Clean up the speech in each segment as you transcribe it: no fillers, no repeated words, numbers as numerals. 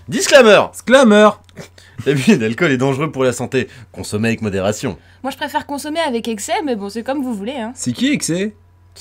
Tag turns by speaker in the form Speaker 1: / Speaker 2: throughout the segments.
Speaker 1: Disclaimer!
Speaker 2: Sclammer.
Speaker 1: L'abus d'alcool est dangereux pour la santé. Consommez avec modération.
Speaker 3: Moi je préfère consommer avec excès, mais bon, c'est comme vous voulez, hein.
Speaker 2: C'est qui que c'est?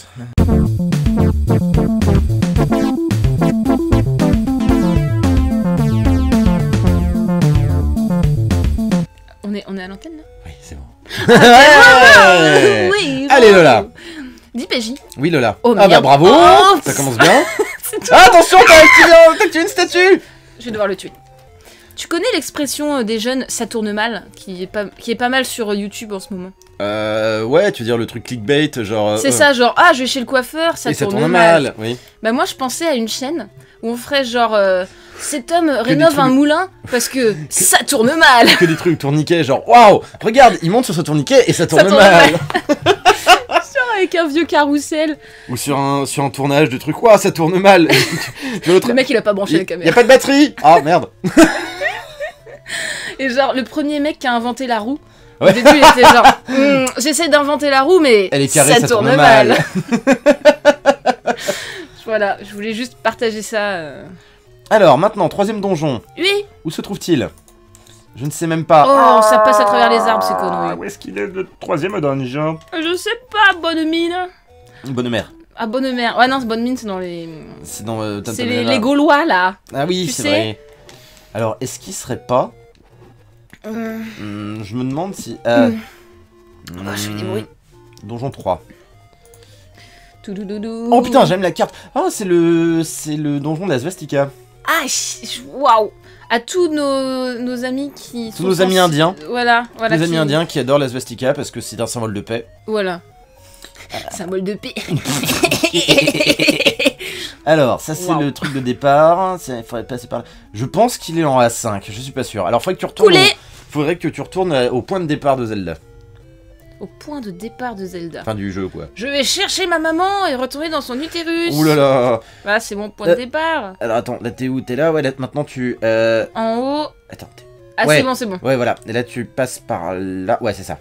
Speaker 3: On est à l'antenne là?
Speaker 1: Oui, c'est bon.
Speaker 3: Ouais. Oui,
Speaker 1: Allez Lola.
Speaker 3: Dis PJ.
Speaker 1: Oui Lola.
Speaker 3: Oh,
Speaker 1: ah bah
Speaker 3: merde.
Speaker 1: bravo.
Speaker 3: Oh,
Speaker 1: Ça commence bien.
Speaker 3: C'est
Speaker 1: Ah, attention, t'as activé une statue.
Speaker 3: Je vais devoir le tuer. Tu connais l'expression des jeunes ça tourne mal, qui est pas mal sur YouTube en ce moment?
Speaker 1: Ouais, tu veux dire le truc clickbait, genre...
Speaker 3: C'est ça, genre, ah, je vais chez le coiffeur, ça
Speaker 1: Et ça
Speaker 3: tourne
Speaker 1: tourne
Speaker 3: mal.
Speaker 1: mal, oui.
Speaker 3: Bah moi je pensais à une chaîne où on ferait genre, cet homme rénove
Speaker 1: des trucs-
Speaker 3: un moulin parce que ça tourne mal.
Speaker 1: Que des trucs tourniquets, genre, waouh, regarde, il monte sur ce tourniquet et ça tourne
Speaker 3: tourne
Speaker 1: mal.
Speaker 3: Genre avec un vieux carrousel.
Speaker 1: Ou sur un tournage de trucs, waouh, ça tourne mal. L'autre,
Speaker 3: Le mec il a pas branché la
Speaker 1: y
Speaker 3: caméra.
Speaker 1: a pas de batterie. Ah, merde.
Speaker 3: Et genre le premier mec qui a inventé la roue.
Speaker 1: Ouais.
Speaker 3: Au début il était genre, j'essaie d'inventer la roue mais
Speaker 1: Elle est carrée, ça
Speaker 3: tourne
Speaker 1: tourne
Speaker 3: mal.
Speaker 1: mal.
Speaker 3: Voilà, je voulais juste partager ça.
Speaker 1: Alors, maintenant, troisième donjon.
Speaker 3: Oui.
Speaker 1: Où se trouve-t-il? Je ne sais même pas.
Speaker 3: Oh, ça passe à travers les arbres, ces conneries.
Speaker 1: Où est-ce qu'il est le troisième donjon?
Speaker 3: Je sais pas, bonne mine.
Speaker 1: Bonne mère.
Speaker 3: Ah, bonne mère. Ouais, non, bonne mine, c'est dans les.
Speaker 1: C'est dans
Speaker 3: C'est les Gaulois là.
Speaker 1: Ah oui,
Speaker 3: Tu
Speaker 1: c'est
Speaker 3: sais.
Speaker 1: vrai. Alors, est-ce qu'il serait pas... je me demande si...
Speaker 3: je fais des bruits.
Speaker 1: Donjon 3.
Speaker 3: Toudoudou.
Speaker 1: Oh putain, j'aime la carte. Ah, c'est le donjon de la Svastika.
Speaker 3: Ah, waouh. À tous nos amis qui
Speaker 1: Tous nos amis indiens.
Speaker 3: Voilà.
Speaker 1: Les amis
Speaker 3: qui-
Speaker 1: indiens qui adorent la Svastika parce que c'est un symbole de paix.
Speaker 3: Voilà. Symbole de paix.
Speaker 1: Alors, ça c'est
Speaker 3: Wow.
Speaker 1: le truc de départ. Il faudrait passer par là. Je pense qu'il est en A5, je suis pas sûr. Alors, faudrait que tu retournes au point de départ de Zelda.
Speaker 3: Au point de départ de Zelda.
Speaker 1: Fin du jeu, quoi.
Speaker 3: Je vais chercher ma maman et retourner dans son utérus.
Speaker 1: Ouh là là.
Speaker 3: Voilà, c'est mon point de départ.
Speaker 1: Alors, attends, là t'es où? T'es là? Ouais, là maintenant tu...
Speaker 3: En haut.
Speaker 1: Attends,
Speaker 3: Ah,
Speaker 1: Ouais.
Speaker 3: c'est bon, c'est bon.
Speaker 1: ouais, voilà. Et là tu passes par là. Ouais, c'est ça.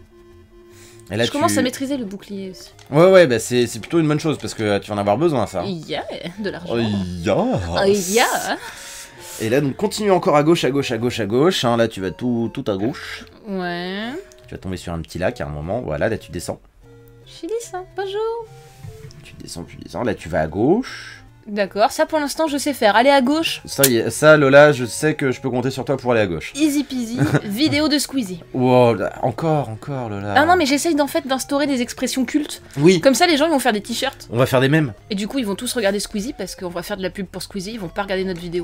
Speaker 1: Et là,
Speaker 3: Je commence à maîtriser le bouclier aussi.
Speaker 1: Ouais, bah c'est plutôt une bonne chose parce que tu vas en avoir besoin, ça.
Speaker 3: Yeah, de l'argent.
Speaker 1: Yeah.
Speaker 3: Yeah.
Speaker 1: Et là, donc continue encore à gauche, à gauche, à gauche, à gauche. Hein, là, tu vas tout à gauche.
Speaker 3: Ouais.
Speaker 1: Tu vas tomber sur un petit lac à un moment. Voilà, là tu descends.
Speaker 3: Je suis ça. Bonjour.
Speaker 1: Tu descends. Là, tu vas à gauche.
Speaker 3: D'accord, ça pour l'instant je sais faire. Aller à gauche.
Speaker 1: Ça, Lola, je sais que je peux compter sur toi pour aller à gauche.
Speaker 3: Easy peasy. Vidéo de Squeezie.
Speaker 1: Wow, là, encore, Lola.
Speaker 3: Ah non, mais j'essaye d'instaurer des expressions cultes.
Speaker 1: Oui,
Speaker 3: Comme ça, les gens ils vont faire des t-shirts.
Speaker 1: on va faire des mèmes.
Speaker 3: Et du coup, ils vont tous regarder Squeezie parce qu'on va faire de la pub pour Squeezie. Ils vont pas regarder notre vidéo.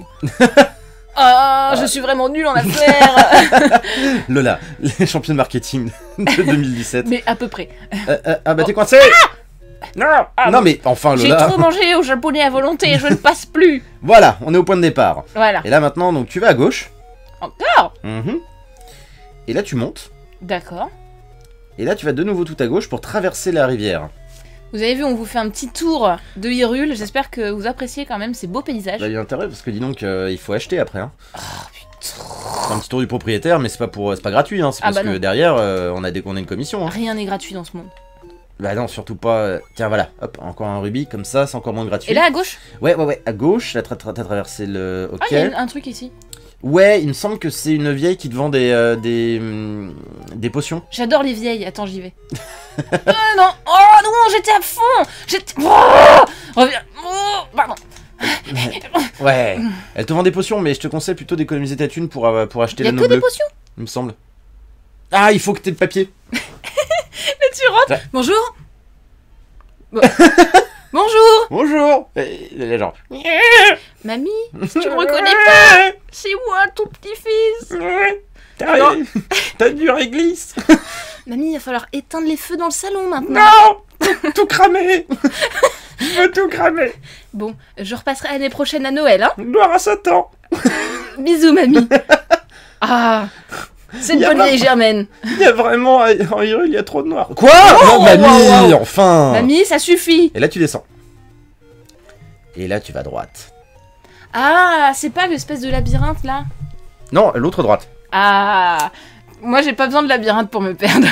Speaker 3: Ah, je suis vraiment nulle en affaires.
Speaker 1: Lola, les champions de marketing de 2017.
Speaker 3: Mais à peu près.
Speaker 1: Ah bah t'es coincé. Non, non mais enfin
Speaker 3: J'ai
Speaker 1: Lola.
Speaker 3: trop mangé au japonais à volonté, je ne passe plus.
Speaker 1: Voilà, on est au point de départ.
Speaker 3: Voilà.
Speaker 1: Et là maintenant, donc tu vas à gauche.
Speaker 3: Encore.
Speaker 1: Mhm. Et là tu montes.
Speaker 3: D'accord.
Speaker 1: Et là tu vas de nouveau tout à gauche pour traverser la rivière.
Speaker 3: Vous avez vu, on vous fait un petit tour de Hyrule. J'espère que vous appréciez quand même ces beaux paysages.
Speaker 1: Bah il y a intérêt parce que dis donc il faut acheter après. Hein.
Speaker 3: Oh putain.
Speaker 1: C'est un petit tour du propriétaire, mais c'est pas gratuit. Hein. C'est
Speaker 3: Ah
Speaker 1: parce
Speaker 3: bah
Speaker 1: que
Speaker 3: non.
Speaker 1: derrière on a une commission. Hein.
Speaker 3: Rien n'est gratuit dans ce monde.
Speaker 1: Bah non, surtout pas. Tiens voilà, hop, encore un rubis comme ça, c'est encore moins gratuit.
Speaker 3: Et là à gauche.
Speaker 1: Ouais, à gauche, là t'as traversé le. Ok.
Speaker 3: Ah, il y a un truc ici.
Speaker 1: Ouais, il me semble que c'est une vieille qui te vend des potions.
Speaker 3: J'adore les vieilles. Attends, j'y vais. Non. Oh non, j'étais à fond. Oh, reviens. Oh, pardon.
Speaker 1: Ouais, elle te vend des potions, mais je te conseille plutôt d'économiser ta thune pour acheter
Speaker 3: Il y a
Speaker 1: l'anneau
Speaker 3: que des
Speaker 1: bleu,
Speaker 3: potions.
Speaker 1: il me semble. Ah, il faut que t'aies le papier.
Speaker 3: Là, tu rentres.
Speaker 1: Ouais.
Speaker 3: Bonjour. Bon. Bonjour.
Speaker 1: Bonjour. Et elle est genre.
Speaker 3: Mamie, si tu me reconnais pas, c'est moi, ton petit-fils.
Speaker 1: T'as du réglisse.
Speaker 3: Mamie, il va falloir éteindre les feux dans le salon maintenant.
Speaker 1: Non, tout cramé. Je veux tout cramer.
Speaker 3: Bon, je repasserai l'année prochaine à Noël, hein.
Speaker 1: Gloire à Satan.
Speaker 3: Bisous, mamie. Ah, c'est une
Speaker 1: Y a
Speaker 3: bonne
Speaker 1: pas-
Speaker 3: vieille Germaine.
Speaker 1: Il y a vraiment en Hyrule, il y a trop de noir. Quoi?
Speaker 3: Oh,
Speaker 1: Non, mamie,
Speaker 3: wow.
Speaker 1: enfin.
Speaker 3: Mamie, ça suffit.
Speaker 1: Et là tu descends. Et là tu vas à droite.
Speaker 3: Ah, c'est pas l'espèce de labyrinthe là.
Speaker 1: Non, l'autre droite.
Speaker 3: Ah, moi j'ai pas besoin de labyrinthe pour me perdre.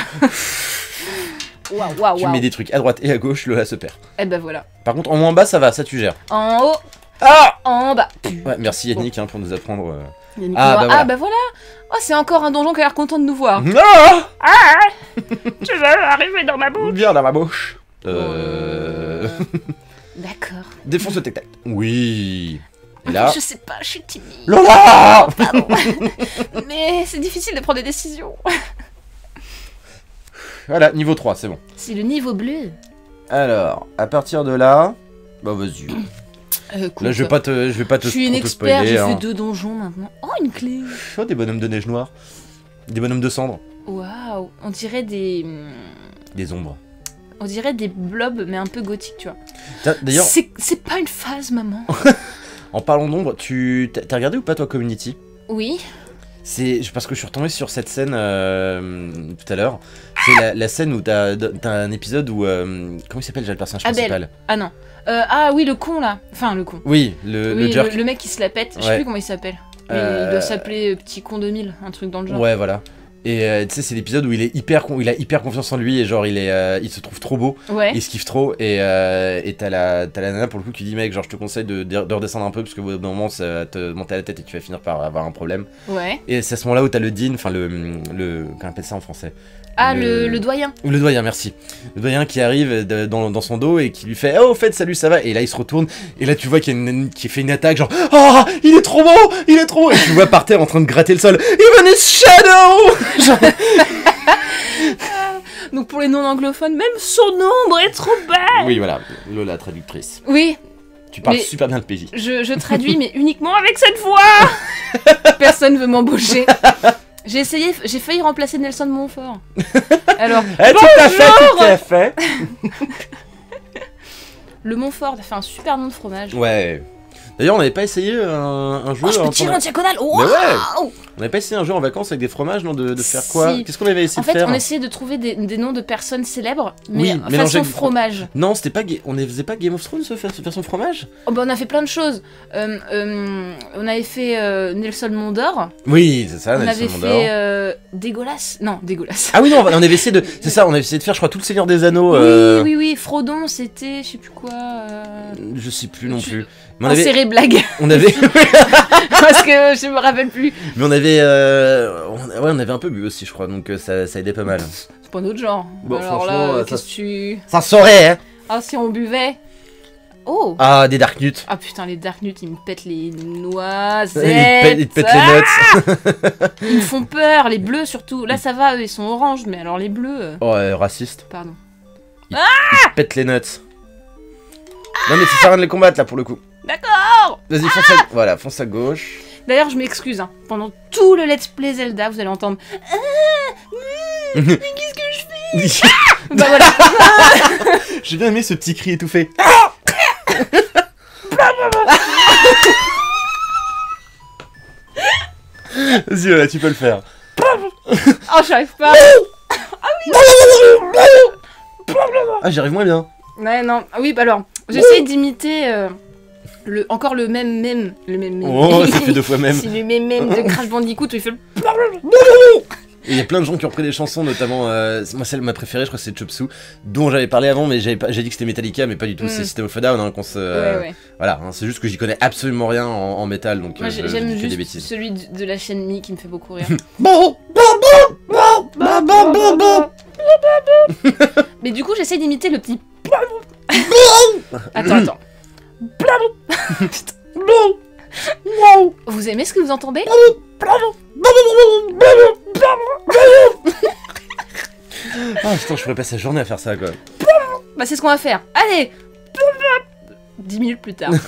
Speaker 3: Waouh, waouh,
Speaker 1: Tu
Speaker 3: waouh.
Speaker 1: mets des trucs à droite et à gauche, Lola se perd.
Speaker 3: Eh ben voilà.
Speaker 1: Par contre, en haut en bas, ça va, ça tu gères.
Speaker 3: En haut,
Speaker 1: Ah
Speaker 3: En bas.
Speaker 1: Ouais, merci Yannick pour nous apprendre.
Speaker 3: Yannick
Speaker 1: Ah,
Speaker 3: Noir.
Speaker 1: bah voilà.
Speaker 3: Ah bah voilà. Oh, c'est encore un donjon qui a l'air content de nous voir.
Speaker 1: Ah
Speaker 3: Tu veux arriver dans ma bouche?
Speaker 1: Bien dans ma bouche.
Speaker 3: D'accord.
Speaker 1: Défonce le tac-tac. Oui. Et là...
Speaker 3: Je sais pas, je suis timide.
Speaker 1: Lola.
Speaker 3: Pardon. Mais c'est difficile de prendre des décisions.
Speaker 1: Voilà, niveau 3, c'est bon.
Speaker 3: C'est le niveau bleu.
Speaker 1: Alors, à partir de là... Bah vas-y.
Speaker 3: Cool,
Speaker 1: Là, je vais pas te
Speaker 3: je suis une
Speaker 1: trop te
Speaker 3: expert,
Speaker 1: spoiler,
Speaker 3: j'ai
Speaker 1: hein.
Speaker 3: fait 2 donjons maintenant. Oh, une clé.
Speaker 1: Oh, des bonhommes de neige noire. Des bonhommes de cendre.
Speaker 3: Waouh, on dirait des...
Speaker 1: Des ombres.
Speaker 3: On dirait des blobs, mais un peu gothiques, tu vois.
Speaker 1: D'ailleurs,
Speaker 3: C'est pas une phase, maman.
Speaker 1: en parlant d'ombre, t'as regardé ou pas toi Community?
Speaker 3: Oui.
Speaker 1: C'est parce que je suis retombé sur cette scène tout à l'heure. C'est la scène où t'as un épisode où... comment il s'appelle déjà le personnage principal?
Speaker 3: Ah non. Ah oui, le con, là. Enfin, le con.
Speaker 1: Oui, le jerk.
Speaker 3: Le mec qui se la pète. Je sais
Speaker 1: Ouais.
Speaker 3: plus comment il s'appelle. Mais il doit s'appeler Petit Con 2000, un truc dans le genre.
Speaker 1: Ouais, voilà. Et tu sais, c'est l'épisode où il a hyper confiance en lui et genre il se trouve trop beau,
Speaker 3: Ouais.
Speaker 1: il se kiffe trop et t'as la nana pour le coup qui dit mec genre je te conseille de redescendre un peu parce que au bout d'un moment ça va te monter à la tête et tu vas finir par avoir un problème.
Speaker 3: Ouais.
Speaker 1: Et c'est à ce moment là où t'as le dean, enfin le comment on appelle ça en français?
Speaker 3: Ah, le doyen.
Speaker 1: Le doyen, merci. Le doyen qui arrive dans son dos et qui lui fait oh au fait salut ça va, et là il se retourne et là tu vois qu'il y a une qui fait une attaque genre oh il est trop beau, il est trop beau, et tu le vois par terre en train de gratter le sol, even his shadow. Genre...
Speaker 3: Donc pour les non-anglophones, même son ombre est trop belle.
Speaker 1: Oui voilà, Lola traductrice.
Speaker 3: Oui,
Speaker 1: Tu parles
Speaker 3: Mais-
Speaker 1: super bien le PJ.
Speaker 3: je traduis, mais uniquement avec cette voix. Personne veut m'embaucher. J'ai essayé, j'ai failli remplacer Nelson Montfort. Alors,
Speaker 1: Eh, tout à fait.
Speaker 3: le Montfort a fait un super nom de fromage.
Speaker 1: Ouais. D'ailleurs, on n'avait pas essayé un jeu.
Speaker 3: Oh, je peux
Speaker 1: en-
Speaker 3: tirer en diagonale.
Speaker 1: Mais ouais.
Speaker 3: Waouh.
Speaker 1: On n'avait pas essayé un jeu en vacances avec des fromages, non? De faire quoi?
Speaker 3: Si.
Speaker 1: Qu'est-ce qu'on avait essayé
Speaker 3: En
Speaker 1: de
Speaker 3: fait,
Speaker 1: faire?
Speaker 3: on essayait de trouver des noms de personnes célèbres, mais
Speaker 1: Oui, mélangés
Speaker 3: façon
Speaker 1: avec du
Speaker 3: fromage.
Speaker 1: Non, c'était pas. On ne faisait pas Game of Thrones, version fromage?
Speaker 3: Oh, bah, on a fait plein de choses. On avait fait Nelson Mondor.
Speaker 1: Oui, c'est ça,
Speaker 3: On
Speaker 1: Nelson
Speaker 3: avait
Speaker 1: Mandor.
Speaker 3: fait Dégueulasse. Non, Dégueulasse.
Speaker 1: Ah oui, non, on avait essayé de. C'est ça, on avait essayé de faire, je crois, tout le Seigneur des Anneaux.
Speaker 3: Oui. Frodon, c'était, je sais plus quoi.
Speaker 1: Je sais plus non
Speaker 3: Tu-
Speaker 1: plus. Mais
Speaker 3: En série blague.
Speaker 1: on avait,
Speaker 3: Parce que je me rappelle plus.
Speaker 1: mais on avait, ouais, on avait un peu bu aussi, je crois, donc ça aidait pas mal.
Speaker 3: C'est pas notre genre.
Speaker 1: Bon,
Speaker 3: Alors
Speaker 1: franchement,
Speaker 3: là,
Speaker 1: ça-
Speaker 3: qu'est-ce que tu.
Speaker 1: Ça saurait, hein.
Speaker 3: Ah, si on buvait. Oh!
Speaker 1: Ah, des Dark Nuts.
Speaker 3: Ah putain, les Dark Nuts, ils me pètent les
Speaker 1: Ils
Speaker 3: noisettes.
Speaker 1: te pètent les nuts.
Speaker 3: Ils me font peur, les bleus surtout. Là, ça va, eux, ils sont oranges, mais alors les bleus.
Speaker 1: Oh, raciste.
Speaker 3: Pardon.
Speaker 1: Ils te pètent les nuts. Non, mais ça sert à rien de les combattre là pour le coup.
Speaker 3: D'accord!
Speaker 1: Vas-y, fonce à... Voilà, fonce à gauche.
Speaker 3: D'ailleurs, je m'excuse, hein. Pendant tout le let's play Zelda, vous allez entendre. Mais qu'est-ce que je fais? Bah voilà.
Speaker 1: J'ai bien aimé ce petit cri étouffé. Vas-y, voilà, tu peux le faire.
Speaker 3: Oh, j'arrive pas.
Speaker 1: Ah, j'y arrive moins bien.
Speaker 3: Ouais, non. Ah oui, bah alors, j'essaye d'imiter encore le même. Le même.
Speaker 1: Oh, ça fait 2 fois même.
Speaker 3: C'est le même de Crash Bandicoot où il fait le.
Speaker 1: Et il y a plein de gens qui ont repris des chansons, notamment, moi celle ma préférée, je crois que c'est Chop Suey, dont j'avais parlé avant, mais j'ai dit que c'était Metallica, mais pas du tout, c'est System of a Down, hein, qu'on se...
Speaker 3: Ouais.
Speaker 1: Voilà, hein, c'est juste que j'y connais absolument rien en métal, donc
Speaker 3: Moi,
Speaker 1: je
Speaker 3: j'aime
Speaker 1: dis que des
Speaker 3: juste
Speaker 1: bêtises.
Speaker 3: celui de la chaîne Mi qui me fait beaucoup rire. Mais du coup, j'essaye d'imiter le petit. Attends. Vous aimez ce que vous entendez?
Speaker 1: Ah putain, je pourrais passer la journée à faire ça, quoi.
Speaker 3: Bah, c'est ce qu'on va faire. Allez! 10 minutes plus tard.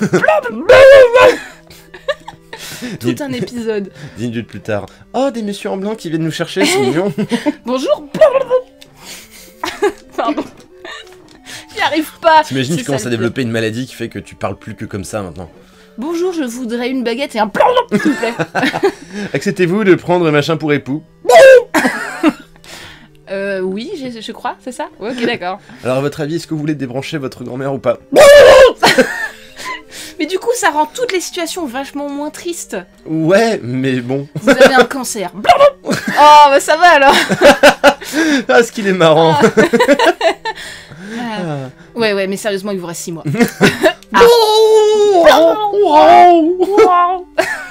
Speaker 3: Tout un épisode.
Speaker 1: 10 minutes plus tard. Oh, des messieurs en blanc qui viennent nous chercher, c'est mignon.
Speaker 3: Bonjour. Pardon. J'y arrive pas.
Speaker 1: T'imagines,
Speaker 3: C'est
Speaker 1: tu commences
Speaker 3: ça,
Speaker 1: à
Speaker 3: le
Speaker 1: développer une maladie qui fait que tu parles plus que comme ça maintenant.
Speaker 3: Bonjour, je voudrais une baguette et un plan, s'il vous plaît.
Speaker 1: Acceptez-vous de prendre machin pour époux?
Speaker 3: Oui, je crois, c'est ça? Ouais, ok, d'accord.
Speaker 1: Alors, à votre avis, est-ce que vous voulez débrancher votre grand-mère ou pas?
Speaker 3: Mais du coup, ça rend toutes les situations vachement moins tristes.
Speaker 1: Ouais, mais bon.
Speaker 3: Vous avez un cancer. Oh, bah ça va alors.
Speaker 1: Ah, ce qu'il est marrant.
Speaker 3: Ouais, mais sérieusement, il vous reste 6 mois. Wow.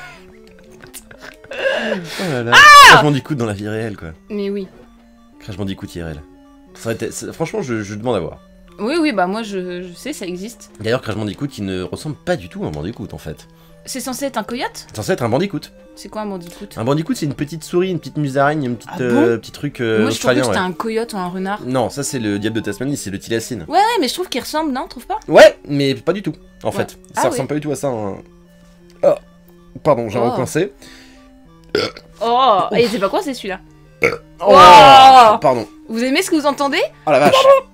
Speaker 1: Oh là là. Crash Bandicoot dans la vie réelle, quoi.
Speaker 3: Mais oui.
Speaker 1: Crash Bandicoot IRL. Franchement, je demande à voir.
Speaker 3: Oui, bah moi je sais, ça existe.
Speaker 1: D'ailleurs, Crash Bandicoot, il ne ressemble pas du tout à un Bandicoot, en fait.
Speaker 3: C'est censé être un coyote?
Speaker 1: C'est censé être un Bandicoot.
Speaker 3: C'est quoi un bandicoot?
Speaker 1: Un Bandicoot, c'est une petite souris, une petite musaraigne, un
Speaker 3: Ah bon
Speaker 1: petit truc
Speaker 3: Moi je trouvais que
Speaker 1: australien,
Speaker 3: c'était
Speaker 1: ouais.
Speaker 3: un coyote ou un renard.
Speaker 1: Non, ça c'est le diable de Tasmanie, c'est le Tilacine.
Speaker 3: Ouais, mais je trouve qu'il ressemble, non? Trouve pas?
Speaker 1: Ouais, mais pas du tout, en
Speaker 3: Ouais.
Speaker 1: fait.
Speaker 3: Ah
Speaker 1: Ça
Speaker 3: ouais.
Speaker 1: ressemble pas du tout à ça. Oh, pardon, j'ai
Speaker 3: Oh.
Speaker 1: recoincé.
Speaker 3: Oh, il était pas coincé celui-là.
Speaker 1: Oh,
Speaker 3: Wow.
Speaker 1: pardon.
Speaker 3: Vous aimez ce que vous entendez?
Speaker 1: Oh la vache.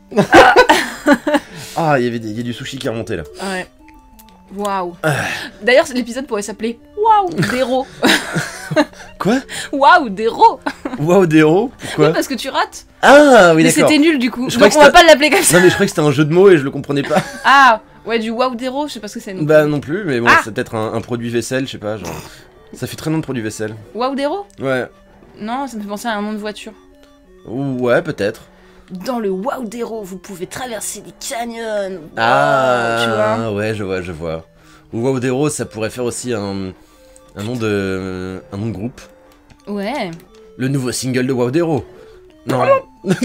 Speaker 1: Ah, il y a du sushi qui est remonté là.
Speaker 3: Ouais. Waouh. D'ailleurs, l'épisode pourrait s'appeler Waouh, d'héros.
Speaker 1: Quoi?
Speaker 3: Waouh, d'héros.
Speaker 1: Wow, des héros? Pourquoi?
Speaker 3: Oui, parce que tu rates.
Speaker 1: Ah, oui,
Speaker 3: Mais
Speaker 1: d'accord.
Speaker 3: c'était nul du coup.
Speaker 1: Je crois
Speaker 3: Donc
Speaker 1: que
Speaker 3: on va
Speaker 1: c'était-
Speaker 3: pas l'appeler comme ça.
Speaker 1: Non, mais je croyais que c'était un jeu de mots et je le comprenais pas.
Speaker 3: Ah, ouais, du waouh d'héros, je sais pas ce que c'est.
Speaker 1: Bah, non plus, mais bon,
Speaker 3: Ah.
Speaker 1: c'est peut-être un produit vaisselle, je sais pas, genre. Ça fait très nom de produit vaisselle.
Speaker 3: Waouh d'héros?
Speaker 1: Ouais.
Speaker 3: Non, ça me fait penser à un nom de voiture.
Speaker 1: Ouais, peut-être.
Speaker 3: Dans le Waouh d'héros, vous pouvez traverser des canyons.
Speaker 1: Ah,
Speaker 3: Tu vois.
Speaker 1: ouais, je vois. Ou Wow Dero, ça pourrait faire aussi un nom de groupe.
Speaker 3: Ouais.
Speaker 1: Le nouveau single de Wow Dero. Non.
Speaker 3: Mais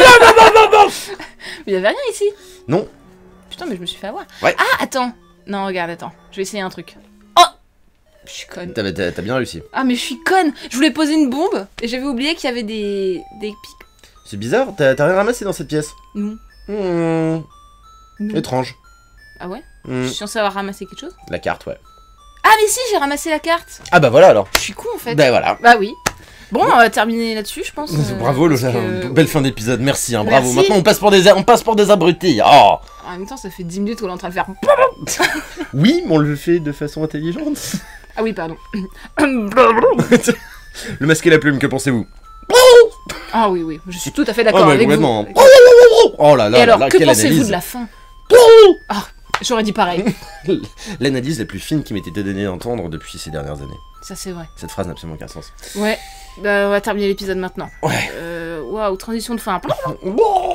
Speaker 3: y avait rien ici.
Speaker 1: Non.
Speaker 3: Putain, mais je me suis fait avoir.
Speaker 1: Ouais.
Speaker 3: Ah, attends. Non, regarde, attends. Je vais essayer un truc. Oh, je suis conne.
Speaker 1: T'as bien réussi.
Speaker 3: Ah, mais je suis conne. Je voulais poser une bombe et j'avais oublié qu'il y avait des pics.
Speaker 1: C'est bizarre, t'as rien ramassé dans cette pièce?
Speaker 3: Non.
Speaker 1: Hmm,
Speaker 3: Non.
Speaker 1: étrange.
Speaker 3: Ah ouais?
Speaker 1: Hmm,
Speaker 3: Je suis censée avoir ramassé quelque chose?
Speaker 1: la carte, ouais.
Speaker 3: Ah, mais si, j'ai ramassé la carte.
Speaker 1: Ah bah voilà alors.
Speaker 3: Je suis con en fait.
Speaker 1: Bah voilà.
Speaker 3: Bah oui. Bon, on va terminer là-dessus, je pense.
Speaker 1: Bravo,
Speaker 3: parce
Speaker 1: Lola.
Speaker 3: que-
Speaker 1: Belle fin d'épisode, merci, hein, bravo.
Speaker 3: Merci.
Speaker 1: Maintenant on passe pour des abrutis. Oh.
Speaker 3: En même temps, ça fait 10 minutes qu'on est en train de faire.
Speaker 1: Oui, mais on le fait de façon intelligente.
Speaker 3: Ah oui, pardon.
Speaker 1: Le masque et la plume, que pensez-vous?
Speaker 3: Ah oui, oui, je suis tout à fait
Speaker 1: Oh,
Speaker 3: d'accord
Speaker 1: bah,
Speaker 3: avec vous.
Speaker 1: complètement. Oh là là,
Speaker 3: Et alors,
Speaker 1: là,
Speaker 3: que
Speaker 1: quelle
Speaker 3: pensez-vous
Speaker 1: analyse.
Speaker 3: de la fin? Ah, j'aurais dit pareil.
Speaker 1: L'analyse la plus fine qui m'était donnée d'entendre depuis ces dernières années.
Speaker 3: Ça, c'est vrai.
Speaker 1: Cette phrase n'a absolument aucun sens.
Speaker 3: Ouais. Bah, on va terminer l'épisode maintenant.
Speaker 1: Ouais.
Speaker 3: Waouh, transition de fin.
Speaker 1: Bon.